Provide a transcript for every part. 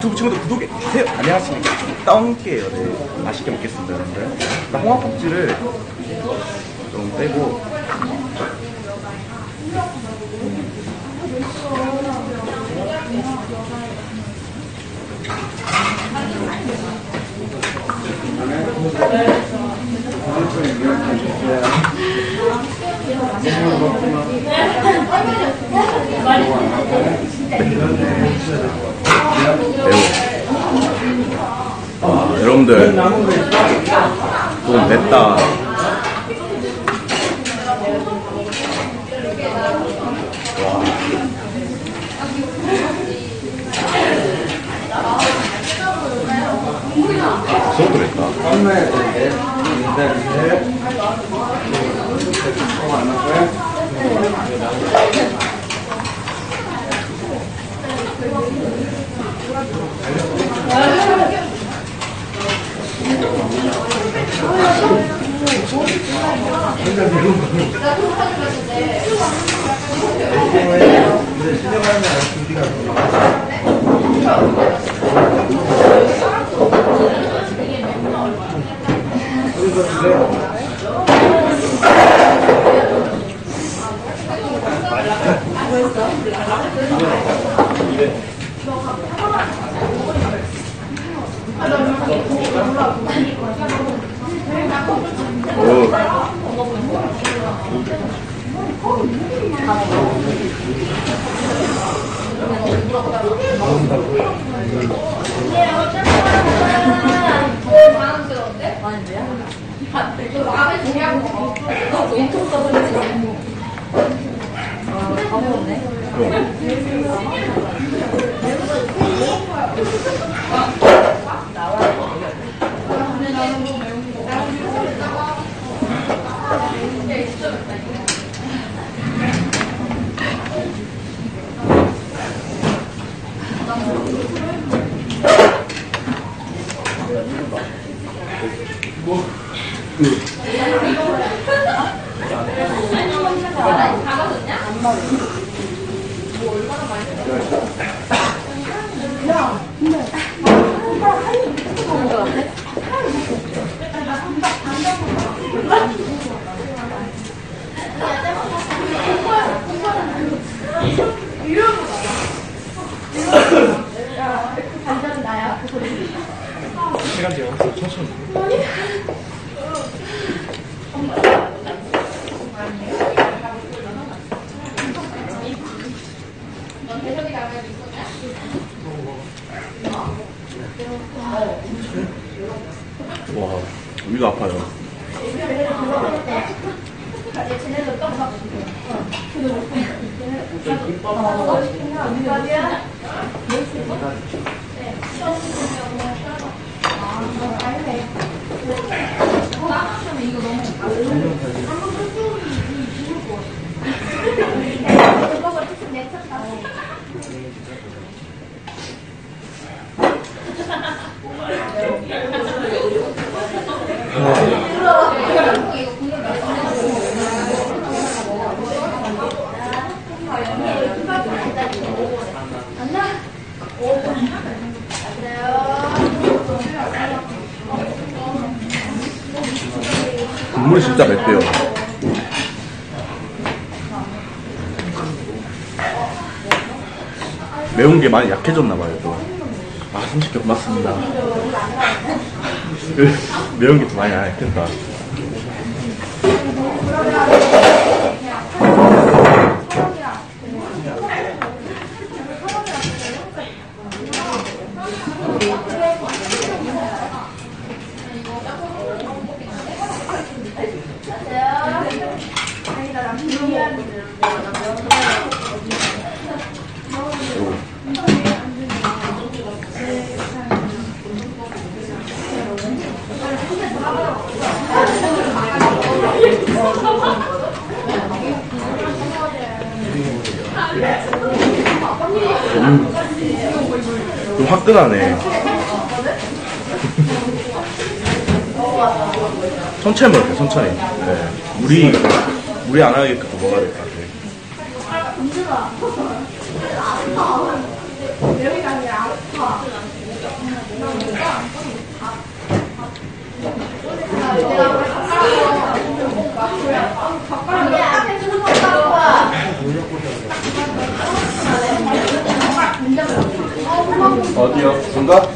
유튜브 친구들 구독해주세요. 안녕하십니까. 떡게요. 네, 맛있게 먹겠습니다, 여러분들. 일단 홍합국지를 좀 빼고. 매워. 아, 여러분들 좀 맵다. 소스도 맵다. 시간 되어 천천히. 와, 위가 아파요. 국물이 진짜 맵대요. 매운 게 많이 약해졌나봐요, 또. 아, 30개 고맙습니다. 매운 게 좀 많이 약했다. 좀 화끈하네. 천천히 먹을게요, 천천히. 네. 무리 안 하게끔 먹어야 될 것 같아요. 여기가 아니라 아파. 어디요? 뭔가?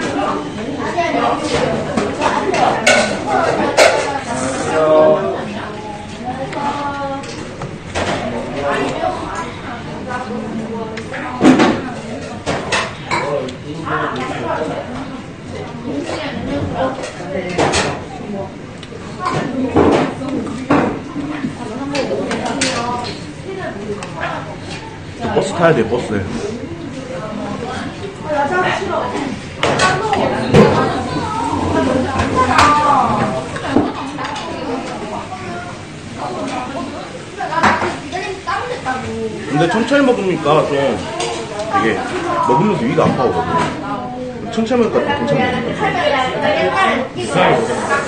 버스 타야 돼, 버스. 근데 천천히 먹으니까 좀 이게 먹으면서 위가 아파오거든. 천천히 먹으니까 좀 괜찮네. 이상하게 먹었어.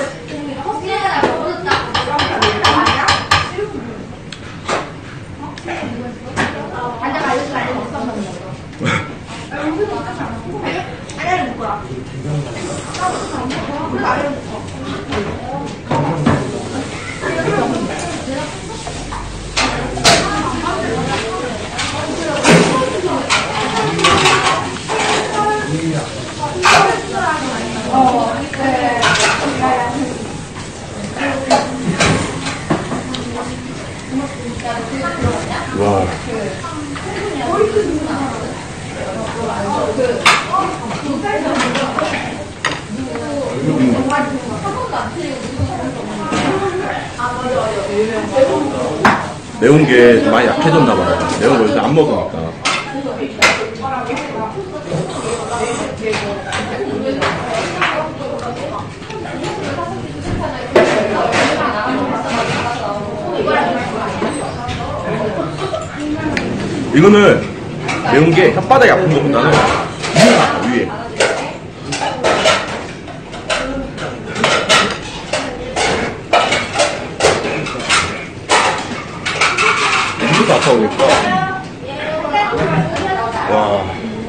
와. 매운 게 좀 많이 약해졌나 봐요. 매운 걸 요새 안 먹으니까. 이거는 매운 게 혓바닥이 아픈 것보다는 위에 아파, 위에. 이것도 아파 보니까. 와.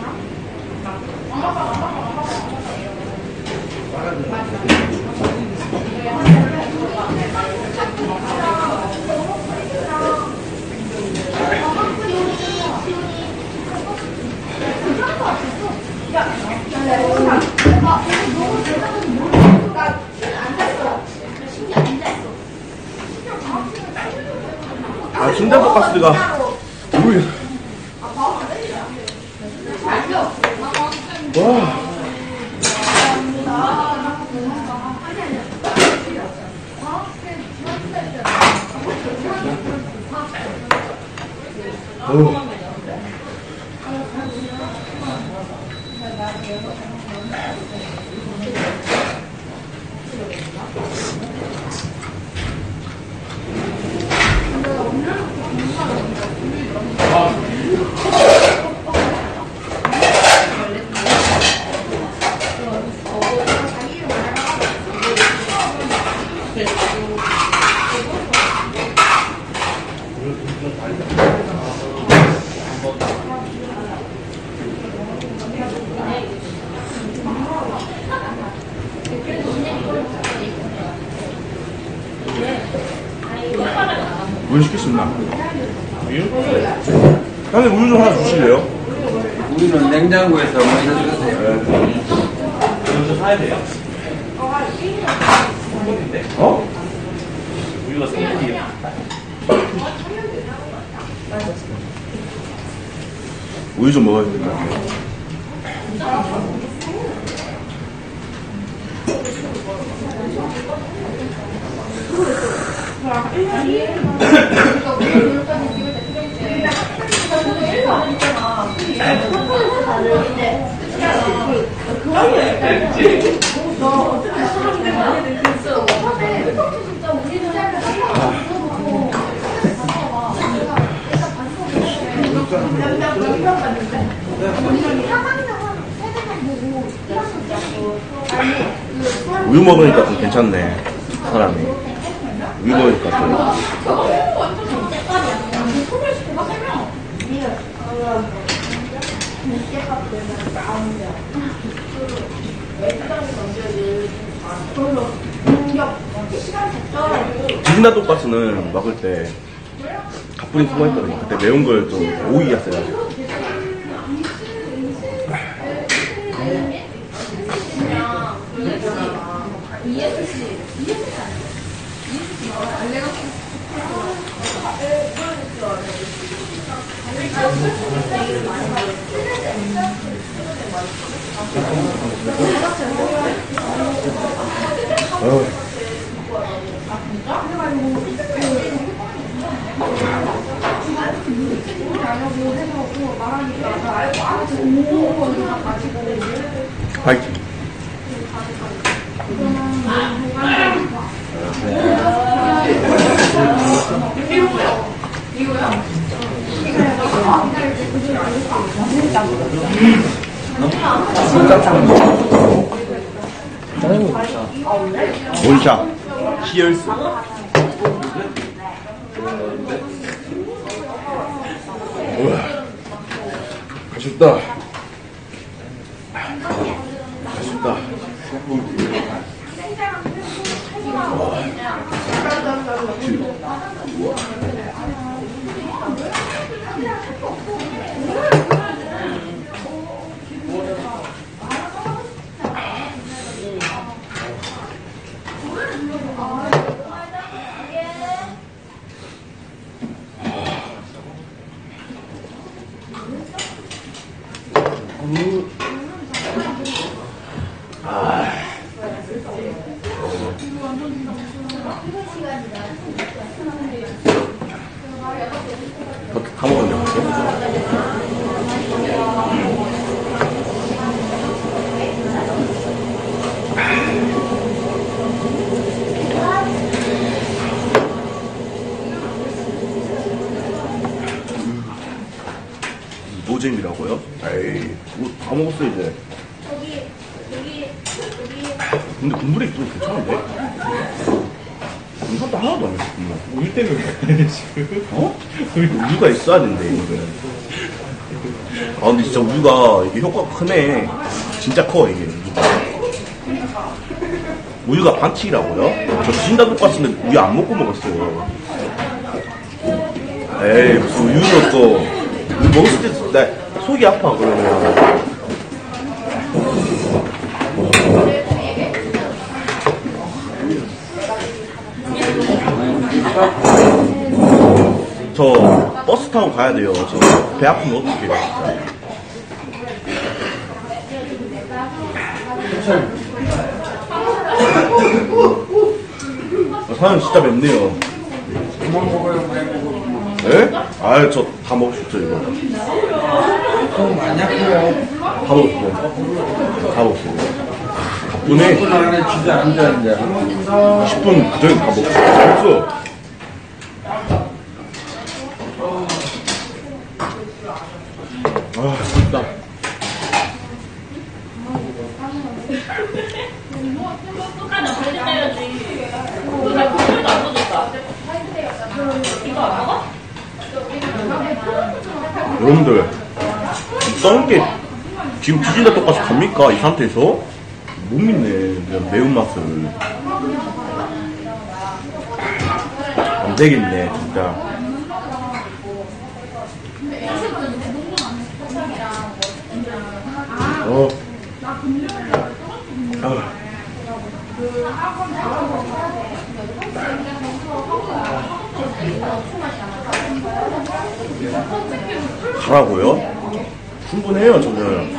아, 순대볶가스가 우유. 와. 오. 우유 시킬 수 있나? 우유? 형님 우유 좀 하나 주실래요? 우유는 냉장고에서 많이 해주세요. 우유 사야 돼요? 어? 우유가 생일이에요. 우유 좀 먹어야 될 것 같아요. 우유 먹으니까 좀 괜찮네, 사람이. 우유 먹으니까 좀. 지진다 돈가스는 먹을 때 가뿐히 수고했거든요. 그때 매운 걸 좀 오이가 세가지고. 파이팅. 원샷 히얼스. 우와, 아쉽다. 아쉽다. 어떻게 다 먹었냐? 노잼이라고요? 에이, 뭐 다 먹었어 이제. 근데 국물이 좀 괜찮은데? 이것도 하나도 안 했어. 우유 때문에 그래, 지금. 어? 우유가 있어야 된대 이거는. 아 근데 진짜 우유가 이게 효과가 크네. 진짜 커 이게. 우유가 반칙이라고요? 저 진짜 똑같은데 우유 안 먹고 먹었어요. 에이 무슨 우유 넣었어. 우유 먹었을 때 나 속이 아파 그러면. 저 버스 타고 가야 돼요. 저 배 아프면 어떡해요 진짜. 사장님 진짜 맵네요. 그만 먹어요, 왜 먹어? 에? 아유 저 다 먹을 수 있죠 이거. 많이 아파요. 다 먹었어요. 다 먹었어요. 덕분에 10분 안에 진짜 안 되는데. 10분 그전에 다 먹었어. 아 진짜. 똑같이 벌리 때려야지. 나 국물도 안 묻었다. 이거 안 먹어? 여러분들 썩은 게 지금 뒤진다 똑같이 갑니까? 이 상태에서? 못 믿네 그냥 매운맛을. 안 되겠네 진짜. 가라고요? 충분해요 저는.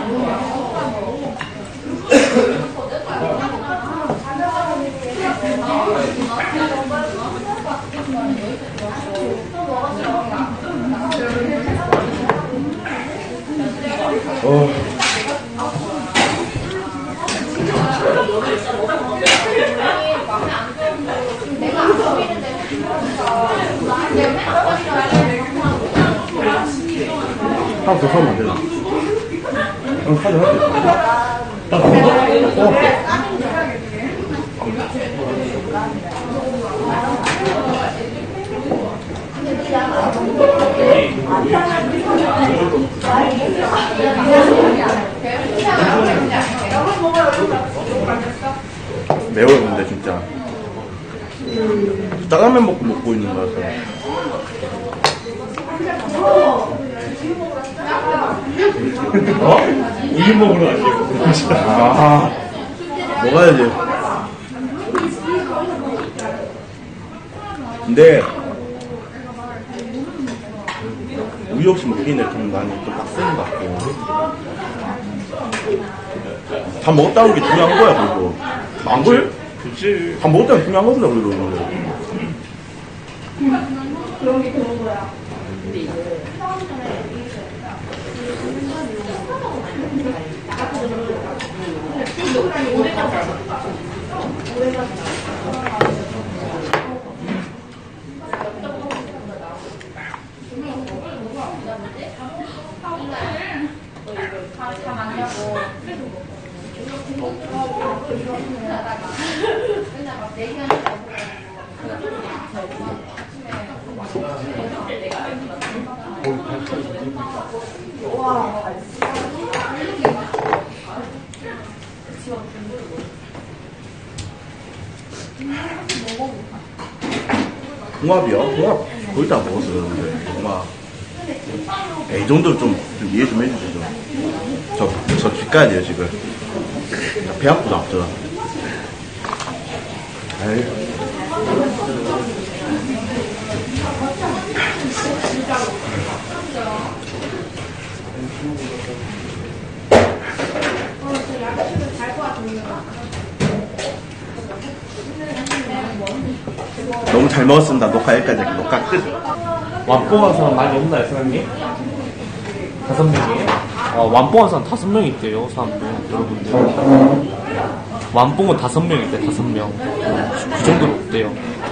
하나 더 사면 안 되나? 사진 할게. 나 먹어? 매워요 근데 진짜. 짜장면 먹고 있는 거라서. 어? 우유 먹으러 가시고. 아 먹어야지. 근데 우유 없이 먹기는 좀 많이 좀 빡센 것 같고 다 먹었다는 게 중요한 거야. 그리고 안 그래? 그치. 다 먹었다는 게 중요한 거다. 그러는데 그런 게 그런 거야. 홍합이요? 홍합 거의 다 먹었어요. 근데 홍합 이 정도로 좀 이해 좀 해주시죠. 저 집 가야 돼요 지금. 배 아프다 저. 에이. 너무 잘 먹었습니다. 녹화 여기까지 할게요. 녹화 끝. 완뽕한 사람 많이 없나요, 사장님? 5명이에요? 완뽕한 사람 5명 있대요, 사람들, 여러분들. 완뽕은 5명 있대, 5명. 그 정도로 없대요.